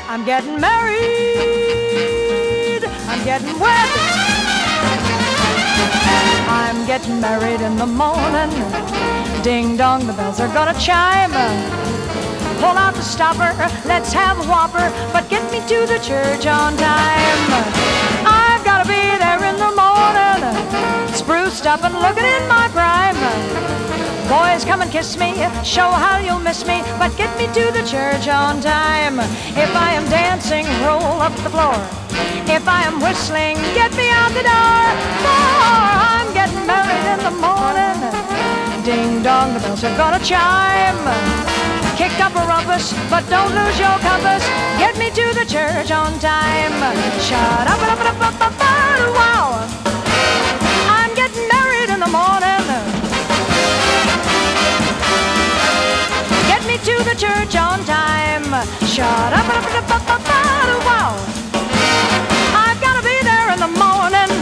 I'm getting married. I'm getting wed. I'm getting married in the morning. Ding dong, the bells are gonna chime. Pull out the stopper, let's have a whopper, but get me to the church on time. I've gotta be there in the morning, spruced up and looking in my prime. Boys, come and kiss me, show how you'll miss me, but get me to the church on time. If I am dancing, roll up the floor. If I am whistling, get me out the door. For I'm getting married in the morning. Ding dong, the bells are gonna chime. Kick up a rumpus, but don't lose your compass. Get me to the church on time. Shut up, up, up, up, up, up, wow. I'm getting married in the morning. Get me to the church on time. Shut up, up, up, up, up, up, wow. I've got to be there in the morning.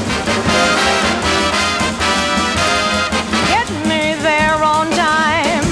Get me there on time.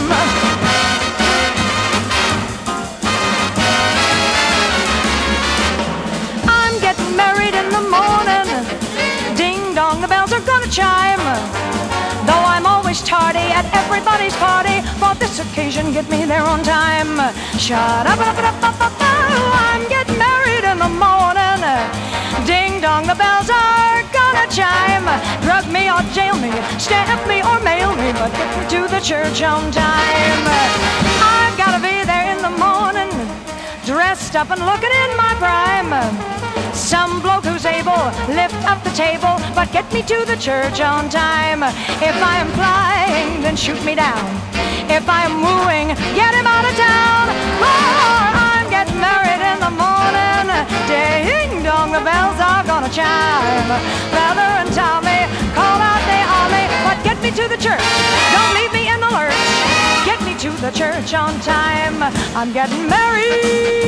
I'm getting married in the morning. Ding dong, the bells are gonna chime. Though I'm always tardy at everybody's party, for this occasion, get me there on time. Shut up, up, up, up, up, up. I'm getting married in the morning. Ding dong, the bells are gonna chime. Drug me or jail me, stamp me or mail me, but get me to the church on time. I've gotta be there in the morning, dressed up and looking in my prime. Some bloke who's able, lift up the table, but get me to the church on time. If I am flying, then shoot me down. If I am wooing, get him out of town. For I'm getting married in the morning. Ding dong, the bells are gonna chime. Feather and Tommy, call out the army, but get me to the church. Don't leave me in the lurch. Get me to the church on time. I'm getting married